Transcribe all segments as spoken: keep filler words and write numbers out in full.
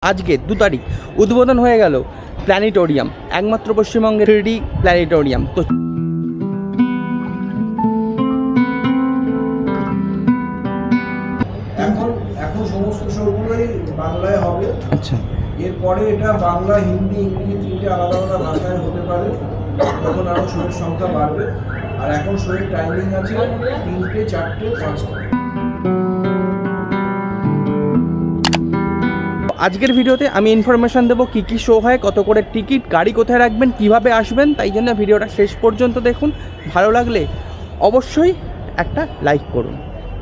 আজকে দু তারিখ উদ্বোধন হয়ে গেল প্ল্যানেটোরিয়াম, একমাত্র পশ্চিমবঙ্গের থ্রি ডি প্ল্যানেটোরিয়াম। তো এখন এখন সমস্ত শোগুলোই বাংলায় হবে। আচ্ছা, এরপরে এটা বাংলা, হিন্দি, ইংরেজি তিনটে আলাদা আলাদা ভাষায় হতে পারে, তখন আরও শোয়ের সংখ্যা বাড়বে। আর এখন শোয়ের টাইমিং আছে তিনটে, চারটে, পাঁচটা। আজকের ভিডিওতে আমি ইনফরমেশন দেবো কী কী শো হয়, কত করে টিকিট, গাড়ি কোথায় রাখবেন, কিভাবে আসবেন। তাই জন্য ভিডিওটা শেষ পর্যন্ত দেখুন। ভালো লাগলে অবশ্যই একটা লাইক করুন।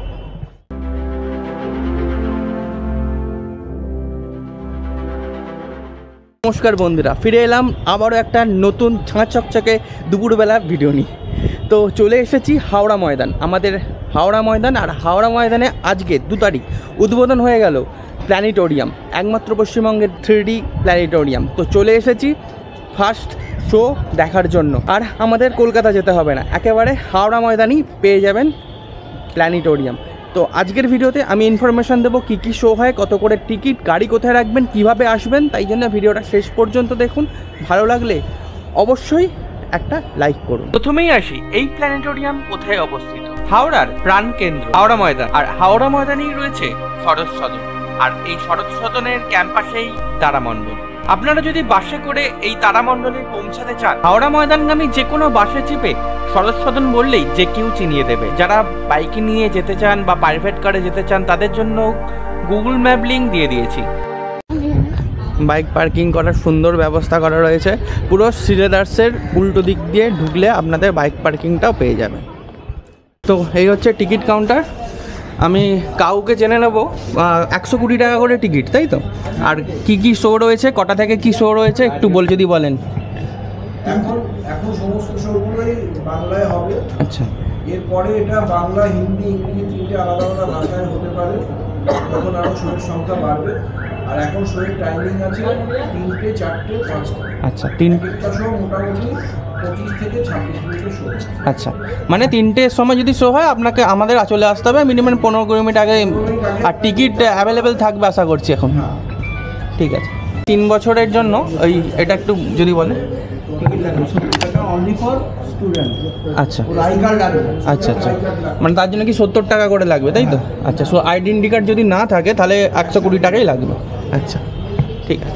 নমস্কার বন্ধুরা, ফিরে এলাম আবারও একটা নতুন ঝাঁ চকচকে দুপুরবেলা ভিডিও নিয়ে। তো চলে এসেছি হাওড়া ময়দান, আমাদের হাওড়া ময়দান। আর হাওড়া ময়দানে আজকে দু তারিখ উদ্বোধন হয়ে গেল প্ল্যানেটোরিয়াম, একমাত্র পশ্চিমবঙ্গের থ্রি ডি প্ল্যানেটোরিয়াম। তো চলে এসেছি ফার্স্ট শো দেখার জন্য। আর আমাদের কলকাতা যেতে হবে না, একেবারে হাওড়া ময়দানই পেয়ে যাবেন প্ল্যানেটোরিয়াম। তো আজকের ভিডিওতে আমি ইনফরমেশন দেবো কী কী শো হয়, কত করে টিকিট, গাড়ি কোথায় রাখবেন, কিভাবে আসবেন। তাই জন্য ভিডিওটা শেষ পর্যন্ত দেখুন। ভালো লাগলে অবশ্যই একটা লাইক করুন। প্রথমেই আসি, এই প্ল্যানেটোরিয়াম কোথায় অবস্থিত? হাওড়ার প্রাণকেন্দ্র হাওড়া ময়দান। আর হাওড়া ময়দানেই রয়েছে শরৎ সদন, আর এই শরৎ সদনের ক্যাম্পাসেই তারামণ্ডল। আপনারা যদি বাসে করে এই তারামণ্ডলে পৌঁছাতে চান, হাওড়া ময়দানগামী যে কোনো বাসে চেপে শরৎ সদন বললেই যে কেউ চিনিয়ে দেবে। যারা বাইকে নিয়ে যেতে চান বা প্রাইভেট কারে যেতে চান, তাদের জন্য গুগল ম্যাপ লিঙ্ক দিয়ে দিয়েছি। বাইক পার্কিং করার সুন্দর ব্যবস্থা করা রয়েছে। পুরো শ্রীলেদার্সের উল্টো দিক দিয়ে ঢুকলে আপনাদের বাইক পার্কিংটাও পেয়ে যাবে। তো এই হচ্ছে টিকিট কাউন্টার। আমি কাউকে জেনে নেবো, একশো কুড়ি টাকা করে টিকিট, তাই তো? আর কি কি শো রয়েছে, কটা থেকে কি শো রয়েছে একটু বল যদি বলেন। এখন এখন সমস্ত শোগুলোই বাংলায় হবে। আচ্ছা, এরপরে এটা বাংলা, হিন্দি, ইংরেজি তিনটে আলাদা আলাদা ভাষায় হতে পারে, তখন আরও শোয়ের সংখ্যা বাড়বে। আর এখন শোয়ের টাইমিং আছে তিনটে, চারটে, পাঁচটা। আচ্ছা, তিন একটা শো মোটামুটি পঁচিশ থেকে ছাব্বিশ মিনিটের শো। আচ্ছা, মানে তিনটের সময় যদি শো হয় আপনাকে আমাদের চলে আসতে হবে মিনিমাম পনেরো কুড়ি মিনিট আগে। আর টিকিট অ্যাভেলেবেল থাকবে আশা করছি এখন। ঠিক আছে, তিন বছরের জন্য ওই এটা একটু যদি বলে। আচ্ছা আচ্ছা আচ্ছা, মানে তার জন্য কি সত্তর টাকা করে লাগবে, তাই তো? আচ্ছা, সো আইডেন্টি কার্ড যদি না থাকে তাহলে একশো কুড়ি টাকাই লাগবে। আচ্ছা, ঠিক আছে।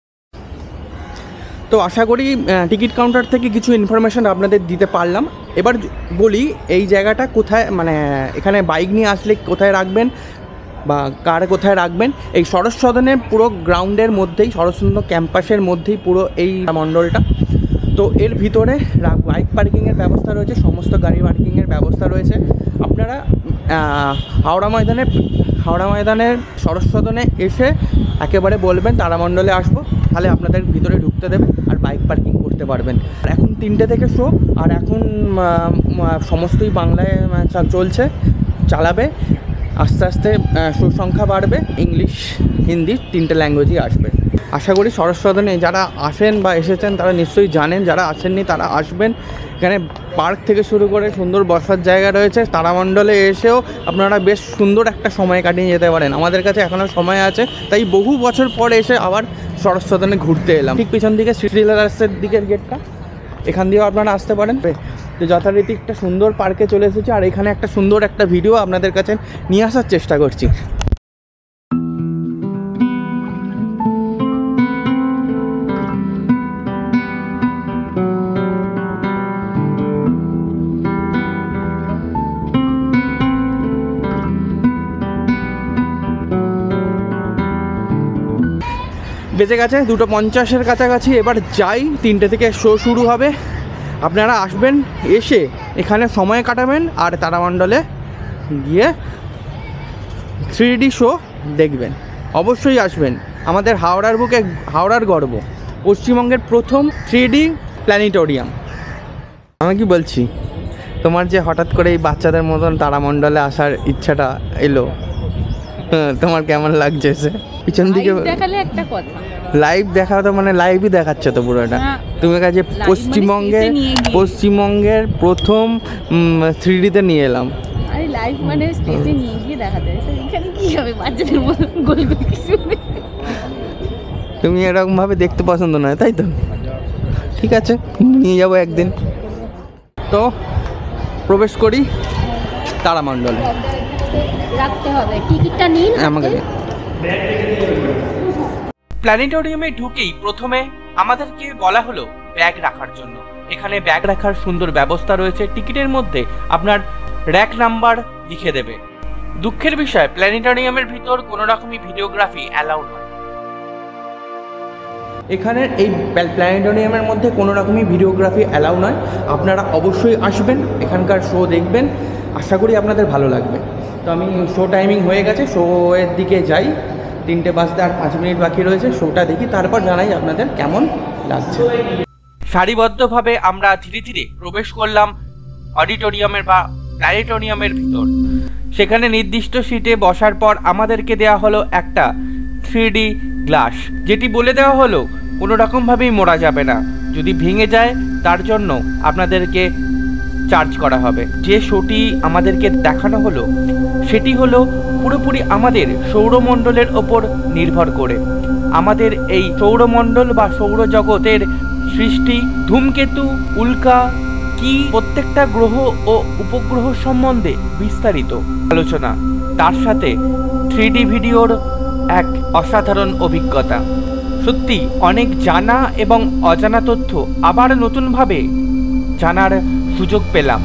তো আশা করি টিকিট কাউন্টার থেকে কিছু ইনফরমেশান আপনাদের দিতে পারলাম। এবার বলি এই জায়গাটা কোথায়, মানে এখানে বাইক নিয়ে আসলে কোথায় রাখবেন বা কার কোথায় রাখবেন। এই শরৎ সদনের পুরো গ্রাউন্ডের মধ্যেই, শরৎ সদন ক্যাম্পাসের মধ্যেই পুরো এই মণ্ডলটা। তো এর ভিতরে বাইক পার্কিংয়ের ব্যবস্থা রয়েছে, সমস্ত গাড়ি পার্কিংয়ের ব্যবস্থা রয়েছে। আপনারা হাওড়া ময়দানের হাওড়া ময়দানের শরৎ সদনে এসে একেবারে বলবেন তারামণ্ডলে আসবো, তাহলে আপনাদের ভিতরে ঢুকতে দেবে আর বাইক পার্কিং করতে পারবেন। আর এখন তিনটে থেকে শো, আর এখন সমস্তই বাংলায় চলছে, চালাবে। আস্তে আস্তে শো সংখ্যা বাড়বে, ইংলিশ, হিন্দি তিনটে ল্যাঙ্গুয়েজই আসবে। আশা করি শরৎ সদনে যারা আসেন বা এসেছেন তারা নিশ্চয়ই জানেন, যারা আসেননি তারা আসবেন। এখানে পার্ক থেকে শুরু করে সুন্দর বসার জায়গা রয়েছে। তারামণ্ডলে এসেও আপনারা বেশ সুন্দর একটা সময় কাটিয়ে যেতে পারেন। আমাদের কাছে এখনও সময় আছে, তাই বহু বছর পর এসে আবার শরৎ সদনে ঘুরতে এলাম। ঠিক পিছন দিকে শ্রীলেদার্সের দিকের গেটটা, এখান দিয়েও আপনারা আসতে পারেন। তো যথারীতি একটা সুন্দর পার্কে চলে এসেছি, আর এখানে একটা সুন্দর একটা ভিডিও আপনাদের কাছে নিয়ে আসার চেষ্টা করছি। বেজে গেছে দুটো পঞ্চাশের কাছাকাছি। এবার যাই, তিনটে থেকে শো শুরু হবে। আপনারা আসবেন, এসে এখানে সময় কাটাবেন আর তারামণ্ডলে গিয়ে থ্রি ডি শো দেখবেন। অবশ্যই আসবেন। আমাদের হাওড়ার বুকে হাওড়ার গর্ব, পশ্চিমবঙ্গের প্রথম থ্রি ডি প্ল্যানেটোরিয়াম। আমি কি বলছি, তোমার যে হঠাৎ করে এই বাচ্চাদের মতন তারামণ্ডলে আসার ইচ্ছাটা এলো, তোমার কেমন লাগছে? সে পিছন দিকে দেখালে একটা কথা, লাইভ দেখা তো মানে লাইভই দেখাচ্ছে তো পুরোটা। তুমি কাছে পশ্চিমবঙ্গের পশ্চিমবঙ্গের প্রথম থ্রি ডিতে নিয়ে এলাম। আরে লাইভ মানে স্পেসে নিয়ে গিয়ে দেখাতে, এখানে কি হবে বাচ্চাদের মতো গোল গোল কিছু। তুমি এরকমভাবে দেখতে পছন্দ নয়, তাই তো? ঠিক আছে, নিয়ে যাবো একদিন। তো প্রবেশ করি তারামণ্ডলে। রাখতে হবে টিকিটটা নিন আমাকে প্ল্যানেটোরিয়ামে ঢুকেই প্রথমে আমাদেরকে বলা হলো ব্যাগ রাখার জন্য। এখানে ব্যাগ রাখার সুন্দর ব্যবস্থা রয়েছে। টিকিটের মধ্যে আপনার র্যাক নাম্বার লিখে দেবে। দুঃখের বিষয়, প্ল্যানেটোরিয়ামের ভিতর কোনো রকমই ভিডিওগ্রাফি অ্যালাউ নয়। এখানের এই প্ল্যানেটোরিয়ামের মধ্যে কোনো রকমই ভিডিওগ্রাফি অ্যালাউ নয়। আপনারা অবশ্যই আসবেন, এখানকার শো দেখবেন, আশা করি আপনাদের ভালো লাগবে। তো আমি শো টাইমিং হয়ে গেছে, শো এর দিকে যাই। তিনটে বাজতে আর পাঁচ মিনিট বাকি রয়েছে, শোটা দেখি, তারপর জানাই আপনাদের কেমন লাগছে। সারিবদ্ধভাবে আমরা ধীরে ধীরে প্রবেশ করলাম অডিটোরিয়ামের বা প্ল্যানেটোরিয়ামের ভিতর। সেখানে নির্দিষ্ট সিটে বসার পর আমাদেরকে দেওয়া হলো একটা থ্রি ডি গ্লাস, যেটি বলে দেওয়া হলো কোনো রকমভাবেই মোড়া যাবে না। যদি ভেঙে যায় তার জন্য আপনাদেরকে চার্জ করা হবে। যে শোটি আমাদেরকে দেখানো হলো সেটি হলো পুরোপুরি আমাদের সৌরমণ্ডলের ওপর নির্ভর করে। আমাদের এই সৌরমণ্ডল বা সৌরজগতের সৃষ্টি, ধূমকেতু, উল্কা কি, প্রত্যেকটা গ্রহ ও উপগ্রহ সম্বন্ধে বিস্তারিত আলোচনা, তার সাথে থ্রি ডি ভিডিওর এক অসাধারণ অভিজ্ঞতা। সত্যি অনেক জানা এবং অজানা তথ্য আবার নতুনভাবে জানার সুযোগ পেলাম।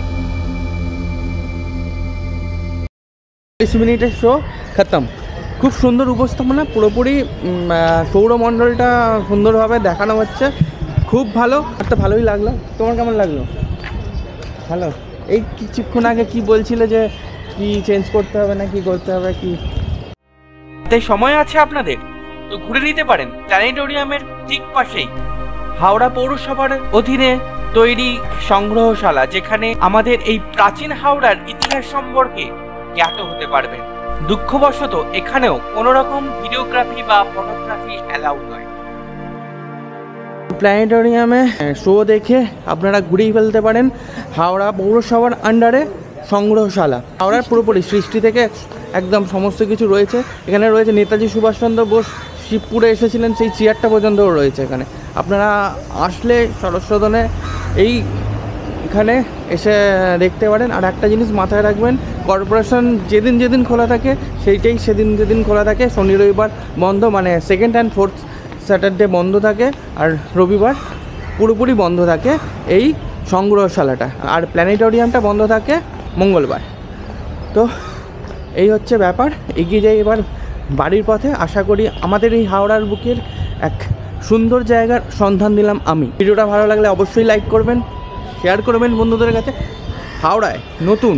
তিরিশ মিনিটের শো খতম। খুব সুন্দর উপস্থাপনা, পুরোপুরি সৌরমণ্ডলটা সুন্দরভাবে দেখানো হচ্ছে। খুব ভালো, একটা ভালোই লাগলো। তোমার কেমন লাগলো? ভালো। এই কিছুক্ষণ আগে কি বলছিলে যে কি চেঞ্জ করতে হবে না কি করতে হবে, কি তাই সময় আছে আপনাদের তো ঘুরে নিতে পারেন। প্ল্যানেটোরিয়ামের ঠিক পাশেই হাওড়া পৌরসভার অধীনে তৈরি সংগ্রহশালা, যেখানে আমাদের এই প্রাচীন হাওড়ার ইতিহাস সম্পর্কে জ্ঞাত হতে পারবেন। দুঃখবশত এখানেও কোনো রকম ভিডিওগ্রাফি বা ফটোগ্রাফি অ্যালাউ নয়। প্ল্যানেটোরিয়ামে শো দেখে আপনারা ঘুরেই ফেলতে পারেন। হাওড়া পৌরসভার আন্ডারে সংগ্রহশালা, হাওড়ার পুরোপুরি সৃষ্টি থেকে একদম সমস্ত কিছু রয়েছে। এখানে রয়েছে নেতাজি সুভাষচন্দ্র বোস শিবপুরে এসেছিলেন সেই চেয়ারটা পর্যন্তও রয়েছে এখানে। আপনারা আসলে সরস্বতনে এই এখানে এসে দেখতে পারেন। আর একটা জিনিস মাথায় রাখবেন, কর্পোরেশন যেদিন যেদিন খোলা থাকে সেইটাই সেদিন যেদিন খোলা থাকে। শনি রবিবার বন্ধ, মানে সেকেন্ড অ্যান্ড ফোর্থ স্যাটারডে বন্ধ থাকে, আর রবিবার পুরোপুরি বন্ধ থাকে এই সংগ্রহশালাটা। আর প্ল্যানেটোরিয়ামটা বন্ধ থাকে মঙ্গলবার। তো এই হচ্ছে ব্যাপার। এগিয়ে যাই এবার বাড়ির পথে। আশা করি আমাদের এই হাওড়ার বুকের এক সুন্দর জায়গার সন্ধান দিলাম আমি। ভিডিওটা ভালো লাগলে অবশ্যই লাইক করবেন, শেয়ার করবেন বন্ধুদের কাছে। হাওড়ায় নতুন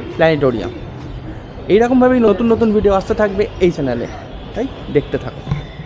প্ল্যানেটোরিয়াম, এইরকমভাবেই নতুন নতুন ভিডিও আসতে থাকবে এই চ্যানেলে, তাই দেখতে থাকুন।